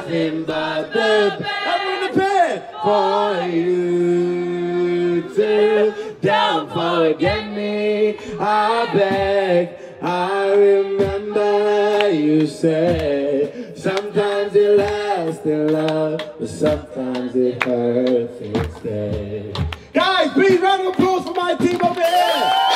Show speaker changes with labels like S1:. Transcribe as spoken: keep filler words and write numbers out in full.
S1: nothing but the best. I'm in the bed for you to don't forget me. I beg. I remember you said sometimes it lasts in love, but sometimes it hurts instead. Guys, please round of applause for my team over here.